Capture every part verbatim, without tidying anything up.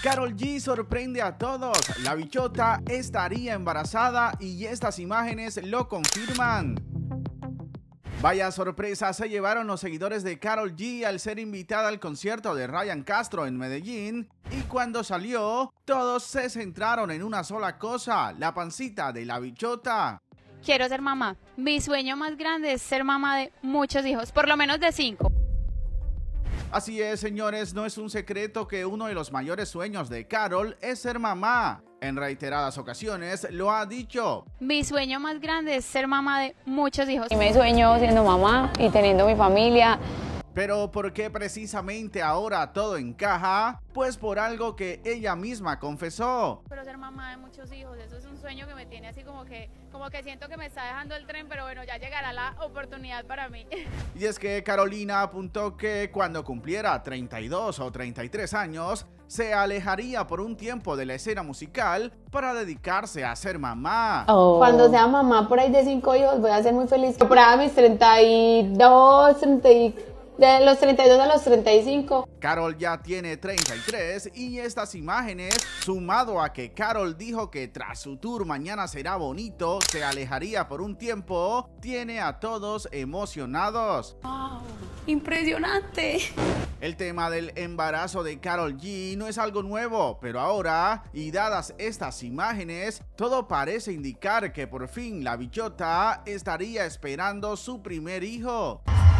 Karol G sorprende a todos. La bichota estaría embarazada y estas imágenes lo confirman. Vaya sorpresa se llevaron los seguidores de Karol G al ser invitada al concierto de Ryan Castro en Medellín, y cuando salió, todos se centraron en una sola cosa: la pancita de la bichota. Quiero ser mamá. Mi sueño más grande es ser mamá de muchos hijos, por lo menos de cinco. Así es, señores, no es un secreto que uno de los mayores sueños de Karol es ser mamá. En reiteradas ocasiones lo ha dicho. Mi sueño más grande es ser mamá de muchos hijos. Y me sueño siendo mamá y teniendo mi familia. Pero ¿por qué precisamente ahora todo encaja? Pues por algo que ella misma confesó. Pero ser mamá de muchos hijos, eso es un sueño que me tiene así como que, como que siento que me está dejando el tren, pero bueno, ya llegará la oportunidad para mí. Y es que Carolina apuntó que cuando cumpliera treinta y dos o treinta y tres años, se alejaría por un tiempo de la escena musical para dedicarse a ser mamá. Oh. Cuando sea mamá por ahí de cinco hijos voy a ser muy feliz. Por ahí a mis treinta y dos, treinta y... de los treinta y dos a los treinta y cinco. Karol ya tiene treinta y tres y estas imágenes, sumado a que Karol dijo que tras su tour Mañana Será Bonito se alejaría por un tiempo, tiene a todos emocionados. ¡Wow! ¡Impresionante! El tema del embarazo de Karol G no es algo nuevo, pero ahora, y dadas estas imágenes, todo parece indicar que por fin la bichota estaría esperando su primer hijo.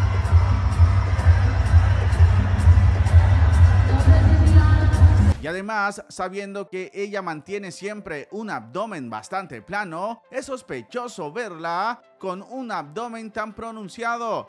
Y además, sabiendo que ella mantiene siempre un abdomen bastante plano, es sospechoso verla con un abdomen tan pronunciado.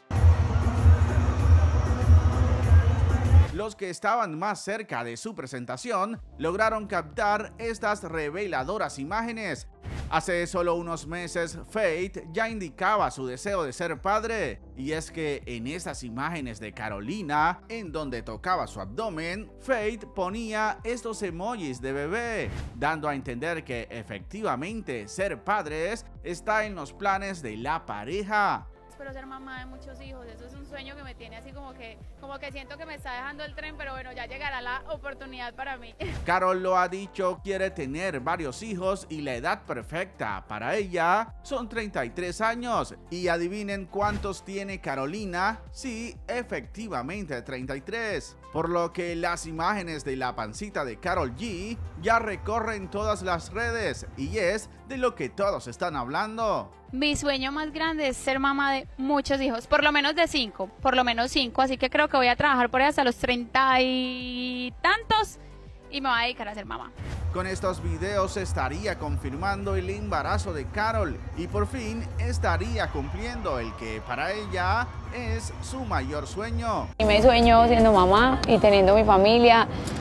Los que estaban más cerca de su presentación lograron captar estas reveladoras imágenes. Hace solo unos meses, Fate ya indicaba su deseo de ser padre, y es que en esas imágenes de Carolina, en donde tocaba su abdomen, Fate ponía estos emojis de bebé, dando a entender que efectivamente ser padres está en los planes de la pareja. Espero ser mamá de muchos hijos, eso es un sueño que me tiene así como que, como que siento que me está dejando el tren, pero bueno, ya llegará la oportunidad para mí. Karol lo ha dicho, quiere tener varios hijos y la edad perfecta para ella son treinta y tres años. Y adivinen cuántos tiene Carolina. Sí, efectivamente treinta y tres. Por lo que las imágenes de la pancita de Karol G ya recorren todas las redes y es de lo que todos están hablando. Mi sueño más grande es ser mamá de muchos hijos, por lo menos de cinco, por lo menos cinco, así que creo que voy a trabajar por ahí hasta los treinta y tantos y me voy a dedicar a ser mamá. Con estos videos se estaría confirmando el embarazo de Karol y por fin estaría cumpliendo el que para ella es su mayor sueño. Y me sueño siendo mamá y teniendo mi familia.